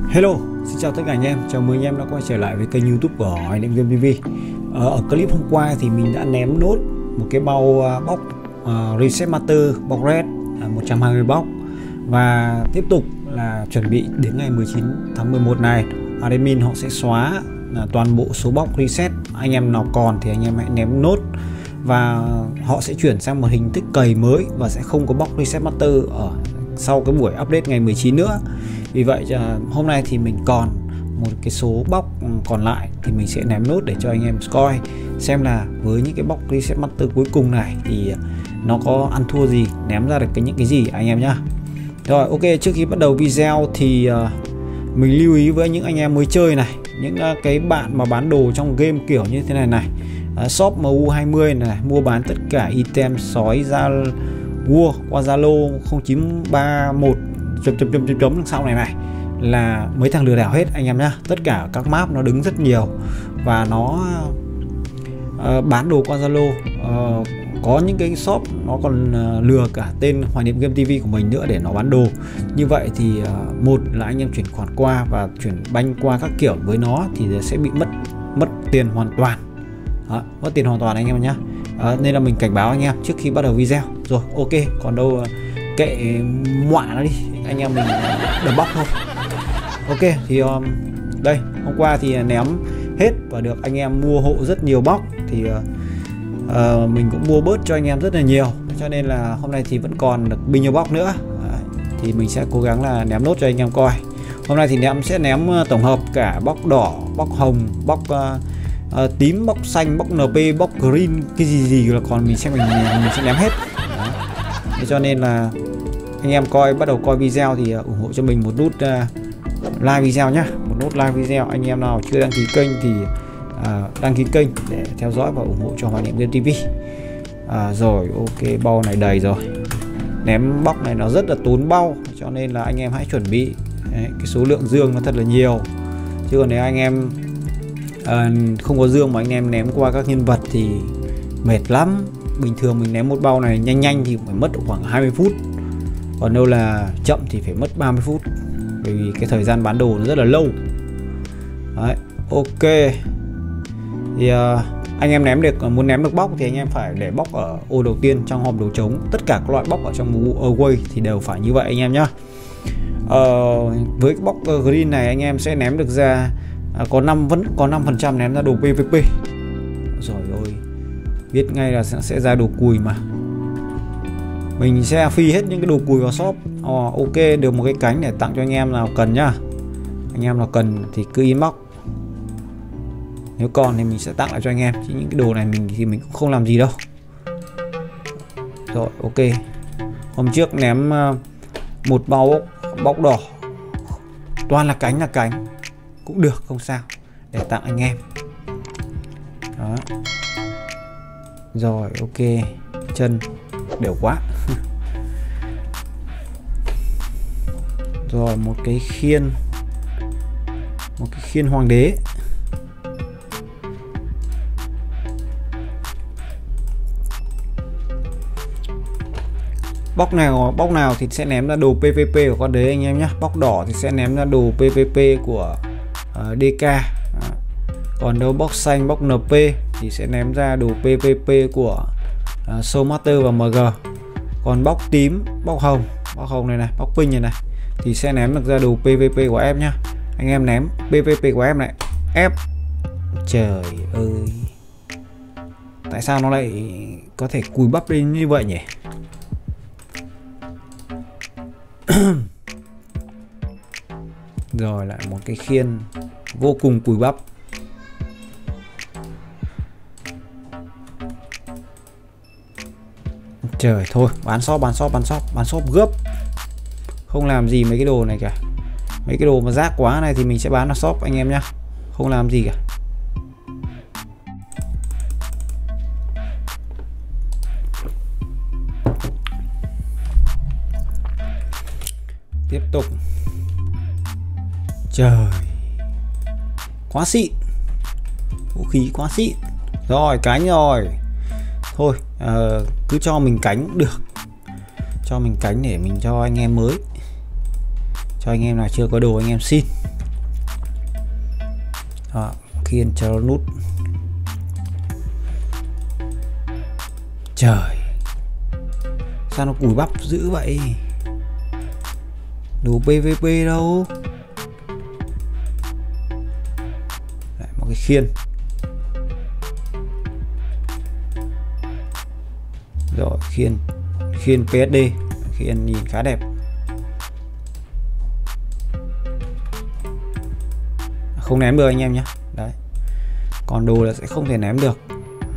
Hello, xin chào tất cả anh em, chào mừng anh em đã quay trở lại với kênh YouTube của Hoài Niệm Game TV. Ở clip hôm qua thì mình đã ném nốt một cái bao box Reset Master box red 120 box, và tiếp tục là chuẩn bị đến ngày 19 tháng 11 này admin họ sẽ xóa toàn bộ số box reset. Anh em nào còn thì anh em hãy ném nốt, và họ sẽ chuyển sang một hình thức cày mới và sẽ không có box Reset Master ở sau cái buổi update ngày 19 nữa. Vì vậy hôm nay thì mình còn một cái số box còn lại thì mình sẽ ném nốt để cho anh em coi xem là với những cái box Reset Master cuối cùng này thì nó có ăn thua gì, ném ra được những cái gì anh em nhá. Rồi ok, trước khi bắt đầu video thì mình lưu ý với những anh em mới chơi này, những cái bạn mà bán đồ trong game kiểu như thế này shop MU20 này, mua bán tất cả item sói ra vua qua Zalo 0931 chấm sau này là mấy thằng lừa đảo hết anh em nhá. Tất cả các map nó đứng rất nhiều và nó bán đồ qua Zalo. Có những cái shop nó còn lừa cả tên Hoài Niệm Game TV của mình nữa để nó bán đồ. Như vậy thì một là anh em chuyển khoản qua và chuyển banh qua các kiểu với nó thì sẽ bị mất tiền hoàn toàn. Đó, mất tiền hoàn toàn anh em nhé. Nên là mình cảnh báo anh em trước khi bắt đầu video. Rồi ok, còn đâu kệ mọa nó đi, anh em mình đập bóc thôi. Ok thì đây, hôm qua thì ném hết và được anh em mua hộ rất nhiều bóc, thì mình cũng mua bớt cho anh em rất là nhiều, cho nên là hôm nay thì vẫn còn được bao nhiêu bóc nữa. Thì mình sẽ cố gắng là ném nốt cho anh em coi. Hôm nay thì sẽ ném tổng hợp cả bóc đỏ, bóc hồng, bóc tím, bóc xanh, bóc NP, bóc green, cái gì là còn mình sẽ ném hết. Đó. Cho nên là anh em bắt đầu coi video thì ủng hộ cho mình một nút like video nhé, một nút like video. Anh em nào chưa đăng ký kênh thì đăng ký kênh để theo dõi và ủng hộ cho Hoài Niệm Game TV. Rồi ok, bao này đầy rồi. Ném bóc này nó rất là tốn bao, cho nên là anh em hãy chuẩn bị. Đấy, cái số lượng dương nó thật là nhiều, chứ còn nếu anh em không có dương mà anh em ném qua các nhân vật thì mệt lắm. Bình thường mình ném một bao này nhanh thì phải mất khoảng 20 phút, còn đâu là chậm thì phải mất 30 phút, bởi vì cái thời gian bán đồ nó rất là lâu. Đấy, ok. Thì anh em muốn ném được bóc thì anh em phải để bóc ở ô đầu tiên trong hòm đồ trống. Tất cả các loại bóc ở trong away thì đều phải như vậy anh em nhá. Với cái bóc green này anh em sẽ ném được ra vẫn có 5% ném ra đồ PVP. Rồi ôi, biết ngay là sẽ ra đồ cùi mà. Mình sẽ phi hết những cái đồ cùi vào shop. Ok, được một cái cánh để tặng cho anh em nào cần nhá. Anh em nào cần thì cứ inbox. Nếu còn thì mình sẽ tặng lại cho anh em, chứ những cái đồ này mình cũng không làm gì đâu. Rồi ok, hôm trước ném một bao bóc đỏ toàn là cánh cũng được, không sao, để tặng anh em. Đó. Rồi ok, chân đều quá. Rồi một cái khiên hoàng đế. Bóc nào thì sẽ ném ra đồ PVP của con đấy anh em nhé. Bóc đỏ thì sẽ ném ra đồ PVP của DK. Còn đâu bóc xanh, bóc NP thì sẽ ném ra đồ PVP của Soul Master và MG. Còn bóc tím, bóc hồng này, bóc pink này thì sẽ ném được ra đồ PVP của em nhá. Anh em ném PVP của em này, F. Trời ơi, tại sao nó lại có thể cùi bắp lên như vậy nhỉ? Rồi lại một cái khiên vô cùng cùi bắp. Trời thôi, bán shop gấp. Không làm gì mấy cái đồ này cả. Mấy cái đồ mà rác quá này thì mình sẽ bán ở shop anh em nhá. Không làm gì cả. Tiếp tục. Trời, quá xịn, vũ khí quá xịn. Rồi cánh rồi. Thôi cứ cho mình cánh cũng được. Cho mình cánh để mình cho anh em mới. Cho anh em nào chưa có đồ anh em xin. Đó, khiên cho nó nút. Trời, sao nó cùi bắp dữ vậy? Đồ PVP đâu. Lại một cái khiên. Rồi khiên PSD, khiên nhìn khá đẹp. Không ném được anh em nhé. Đấy, còn đồ là sẽ không thể ném được.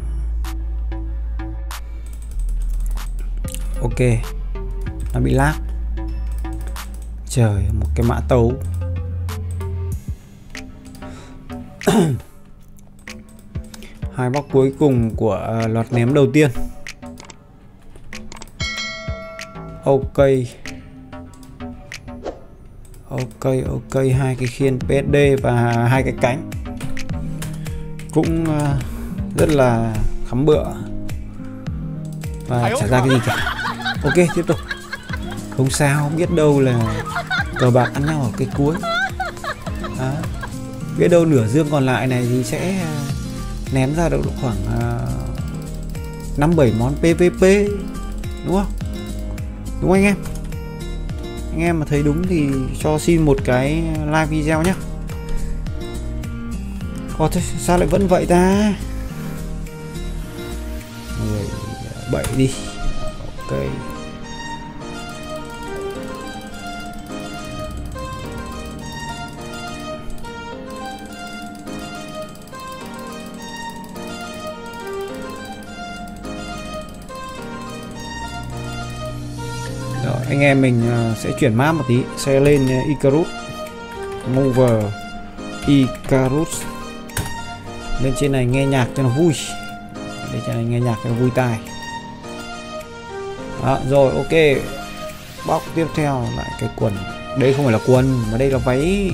Ok, nó bị lag. Trời, một cái mã tấu. Hai bóc cuối cùng của loạt ném đầu tiên. Ok, hai cái khiên PSD và hai cái cánh cũng rất là khắm bựa và chả ra cái gì cả. Ok, tiếp tục. Không sao, không biết đâu là cờ bạc ăn nhau ở cái cuối. Đó. Biết đâu nửa dương còn lại này thì sẽ ném ra được khoảng 5-7 món PVP, đúng không? Đúng anh em? Anh em mà thấy đúng thì cho xin một cái like video nhé. Ồ, thế sao lại vẫn vậy ta? 17 đi. Ok. Rồi, anh em mình sẽ chuyển map một tí, sẽ lên Icarus, Mover Icarus. Lên trên này nghe nhạc cho nó vui. Lên trên này nghe nhạc cho nó vui tai. Đó, rồi ok. Bóc tiếp theo lại cái quần. Đây không phải là quần mà đây là váy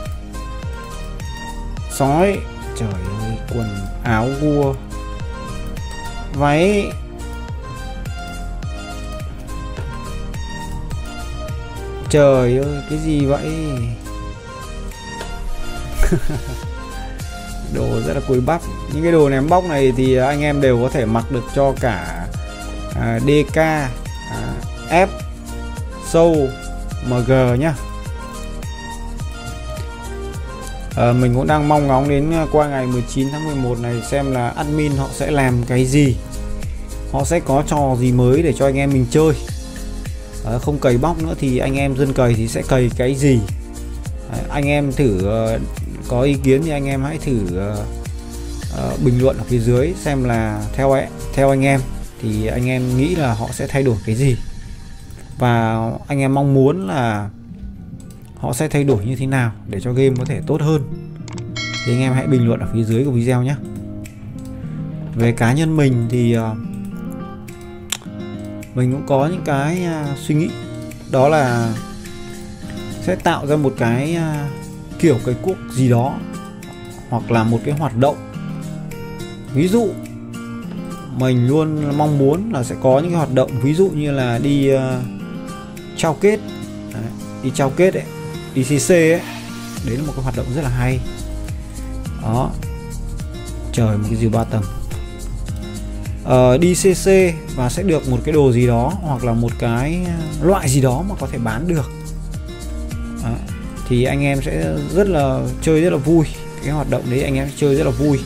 sói. Trời ơi, quần áo vua, váy. Trời ơi, cái gì vậy? Đồ rất là cùi bắp. Những cái đồ ném bóc này thì anh em đều có thể mặc được cho cả DK, F, Sâu, MG nhá. Mình cũng đang mong ngóng đến qua ngày 19 tháng 11 này xem là admin họ sẽ làm cái gì. Họ sẽ có trò gì mới để cho anh em mình chơi. Không cày bóc nữa thì anh em dân cày thì sẽ cày cái gì. Anh em thử có ý kiến thì anh em hãy thử bình luận ở phía dưới xem là theo anh em thì anh em nghĩ là họ sẽ thay đổi cái gì, và anh em mong muốn là họ sẽ thay đổi như thế nào để cho game có thể tốt hơn thì anh em hãy bình luận ở phía dưới của video nhé. Về cá nhân mình thì mình cũng có những cái suy nghĩ, đó là sẽ tạo ra một cái kiểu cái cuộc gì đó, hoặc là một cái hoạt động. Ví dụ mình luôn mong muốn là sẽ có những cái hoạt động, ví dụ như là đi trao kết. Đấy, đi trao kết ấy, đi CC ấy, đấy là một cái hoạt động rất là hay. Đó, trời, một cái diều 3 tầng. Đi CC và sẽ được một cái đồ gì đó, hoặc là một cái loại gì đó mà có thể bán được. Đó, thì anh em sẽ chơi rất là vui. Cái hoạt động đấy anh em chơi rất là vui.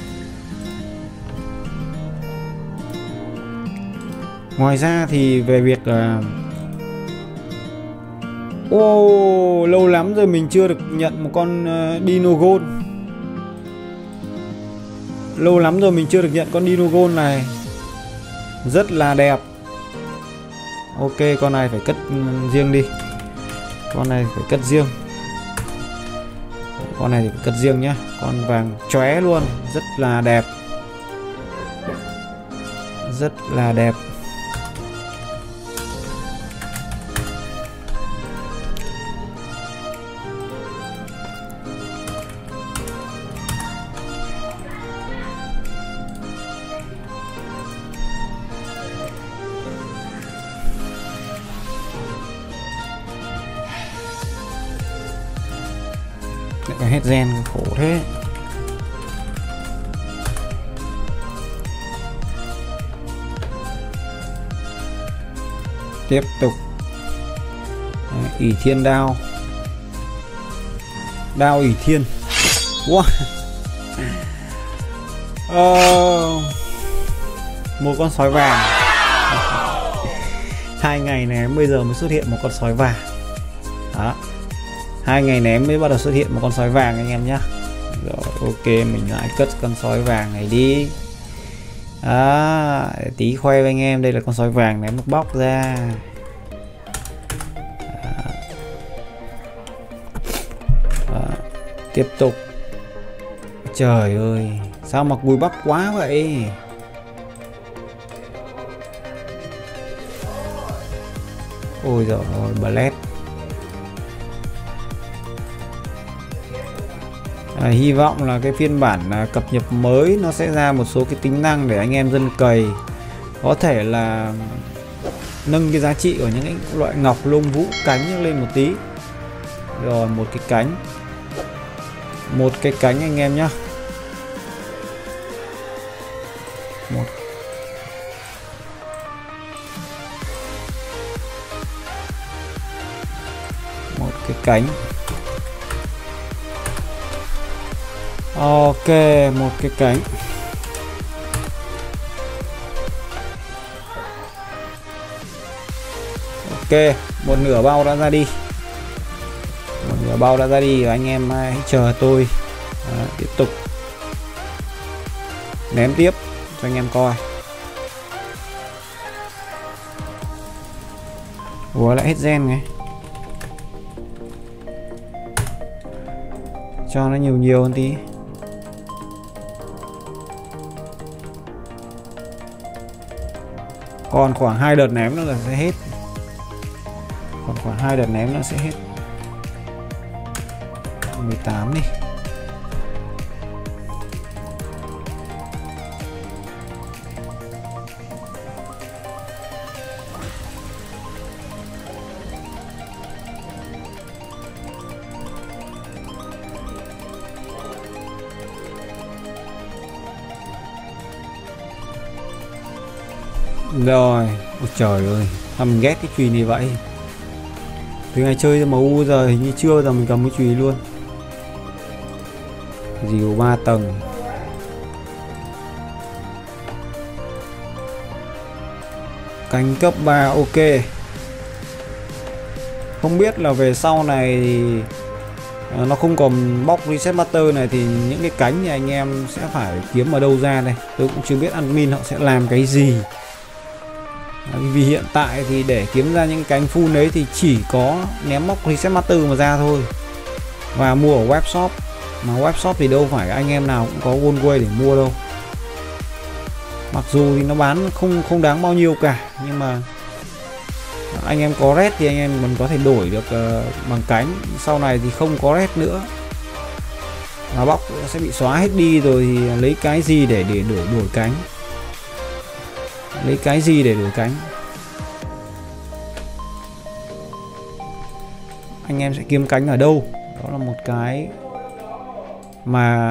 Ngoài ra thì về việc lâu lắm rồi mình chưa được nhận một con Dino Gold. Lâu lắm rồi mình chưa được nhận con Dino Gold này. Rất là đẹp. Ok, con này phải cất riêng đi. Con này phải cất riêng. Con này thì phải cất riêng nhá. Con vàng chóe luôn. Rất là đẹp. Rất là đẹp. Cái hết gen khổ thế. Tiếp tục ỷ thiên đao. Đao ỷ thiên. Wow. Một con sói vàng. 2 ngày ném bây giờ mới xuất hiện một con sói vàng. Đó, 2 ngày ném mới bắt đầu xuất hiện một con sói vàng anh em nhé. Rồi ok, mình lại cất con sói vàng này đi. Để tí khoe với anh em, đây là con sói vàng ném một bóc ra. Tiếp tục. Trời ơi, sao mà cùi bắp quá vậy. Ôi giời ơi, Blade. Hy vọng là cái phiên bản cập nhật mới nó sẽ ra một số cái tính năng để anh em dân cày có thể là nâng cái giá trị của những cái loại ngọc lông vũ cánh lên một tí. Rồi một cái cánh anh em nhá. Một cái cánh. Ok, một cái cánh. Ok, một nửa bao đã ra đi. Một nửa bao đã ra đi, anh em hãy chờ tôi tiếp tục ném tiếp cho anh em coi. Ủa lại hết gen này. Cho nó nhiều hơn tí. Còn khoảng 2 đợt ném nữa là sẽ hết. Còn khoảng 2 đợt ném nữa sẽ hết. 18 đi. Rồi, ôi trời ơi, sao mình ghét cái chùy này vậy. Từ ngày chơi MU giờ hình như chưa bao giờ mình cầm cái chùy luôn. Dìu 3 tầng. Cánh cấp 3 ok. Không biết là về sau này thì nó không còn box reset master này thì những cái cánh thì anh em sẽ phải kiếm ở đâu ra đây. Tôi cũng chưa biết admin họ sẽ làm cái gì. Vì hiện tại thì để kiếm ra những cánh full đấy thì chỉ có ném móc reset master mà ra thôi, và mua ở webshop. Mà webshop thì đâu phải anh em nào cũng có Goldway để mua đâu. Mặc dù thì nó bán không đáng bao nhiêu cả, nhưng mà anh em có red thì anh em mình có thể đổi được bằng cánh. Sau này thì không có red nữa, nó bóc sẽ bị xóa hết đi rồi thì lấy cái gì để đổi cánh. Lấy cái gì để đổi cánh? Anh em sẽ kiếm cánh ở đâu? Đó là một cái mà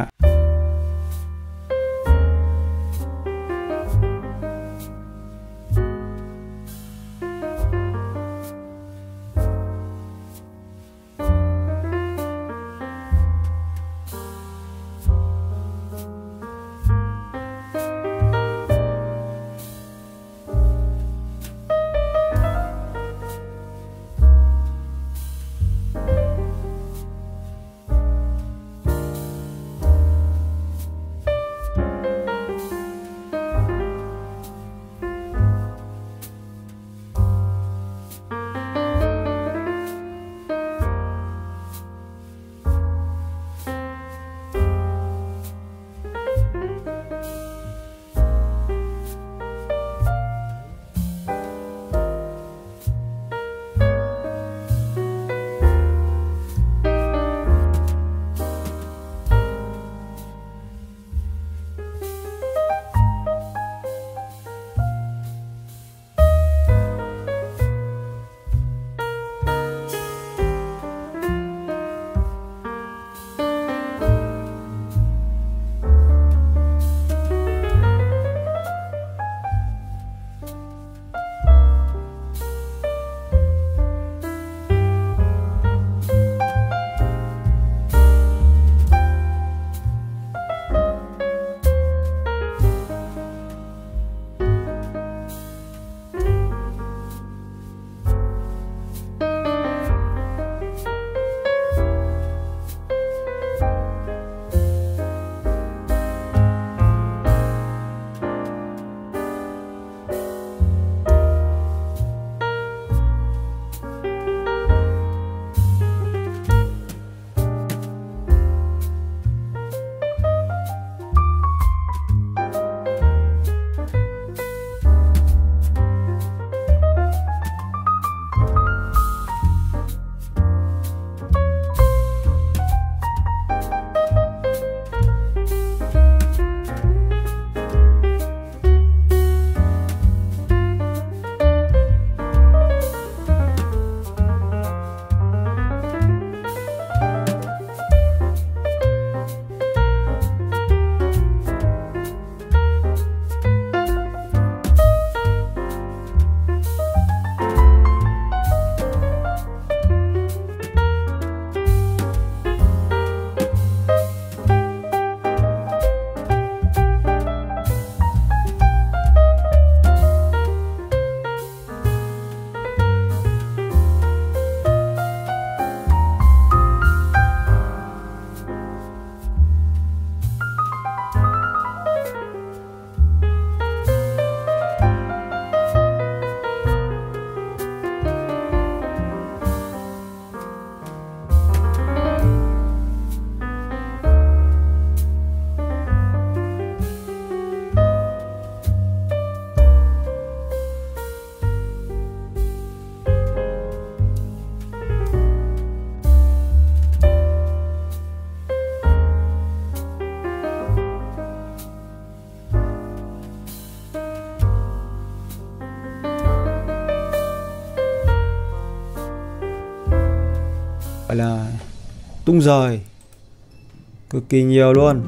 là tung rời cực kỳ nhiều luôn.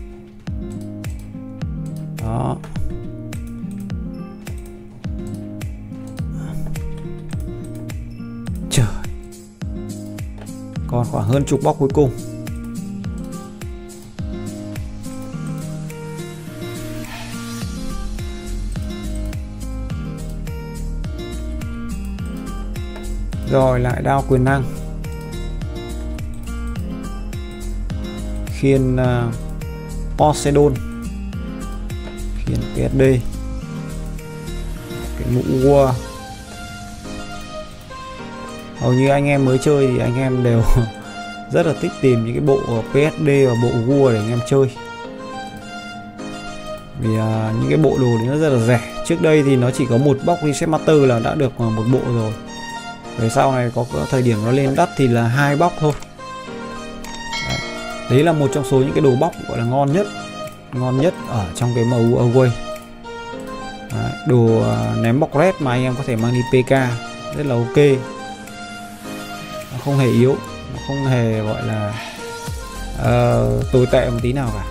Đó. Trời, còn khoảng hơn chục bóc cuối cùng. Rồi lại đao quyền năng, khiên Poseidon, khiên PSD, cái mũ vua. Hầu như anh em mới chơi thì anh em đều rất là thích tìm những cái bộ PSD và bộ vua để anh em chơi, vì những cái bộ đồ đấy nó rất là rẻ. Trước đây thì nó chỉ có một box Reset Master là đã được một bộ rồi. Về sau này có thời điểm nó lên đắt thì là 2 box thôi. Đấy là một trong số những cái đồ box gọi là ngon nhất ở trong cái MU Away. Đồ ném box red mà anh em có thể mang đi PK rất là ok, nó không hề yếu, nó không hề gọi là tồi tệ một tí nào cả.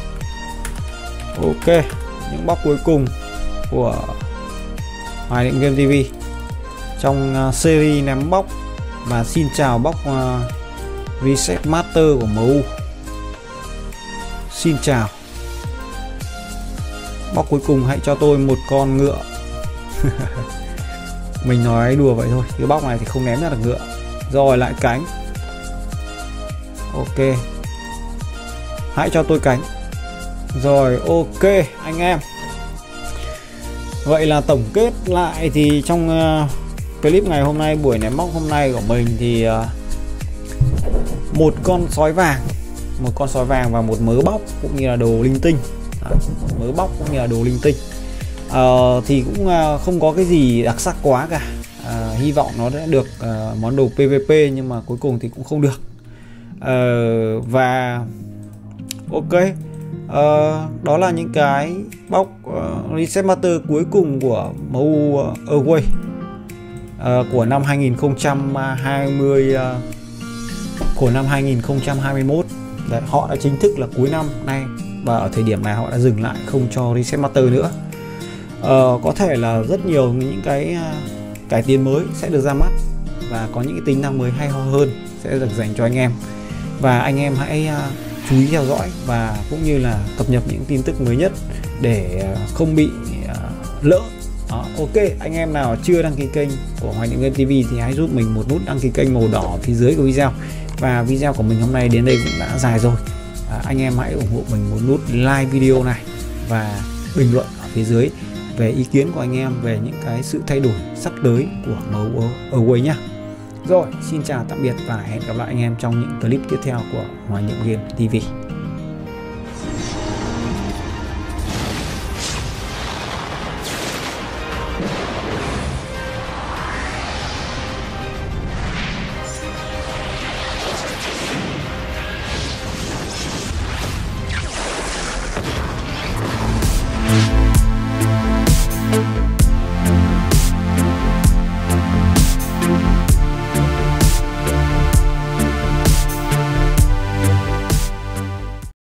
Ok, những box cuối cùng của Hoài Niệm Game TV trong series ném box. Và xin chào box Reset Master của MU. Xin chào. Box cuối cùng hãy cho tôi một con ngựa. Mình nói đùa vậy thôi, cái box này thì không ném ra được ngựa. Rồi lại cánh. Ok, hãy cho tôi cánh. Rồi ok anh em. Vậy là tổng kết lại thì trong clip ngày hôm nay, buổi ném box hôm nay của mình thì một con sói vàng và một mớ bóc cũng như là đồ linh tinh. Mớ bóc cũng như là đồ linh tinh thì cũng không có cái gì đặc sắc quá cả. Hy vọng nó đã được món đồ PVP nhưng mà cuối cùng thì cũng không được. Và ok, đó là những cái box Reset Master cuối cùng của MU Away của năm 2020, của năm 2021. Đấy, họ đã chính thức là cuối năm nay và ở thời điểm này họ đã dừng lại không cho Reset Master nữa. Có thể là rất nhiều những cái cải tiến mới sẽ được ra mắt và có những cái tính năng mới hay ho hơn sẽ được dành cho anh em, và anh em hãy chú ý theo dõi và cũng như là cập nhật những tin tức mới nhất để không bị lỡ. Đó, ok, anh em nào chưa đăng ký kênh của Hoài Niệm Game TV thì hãy giúp mình một nút đăng ký kênh màu đỏ phía dưới của video. Và video của mình hôm nay đến đây cũng đã dài rồi. Anh em hãy ủng hộ mình một nút like video này và bình luận ở phía dưới về ý kiến của anh em về những cái sự thay đổi sắp tới của MU Away nhá. Rồi, xin chào tạm biệt và hẹn gặp lại anh em trong những clip tiếp theo của Hoài Niệm Game TV.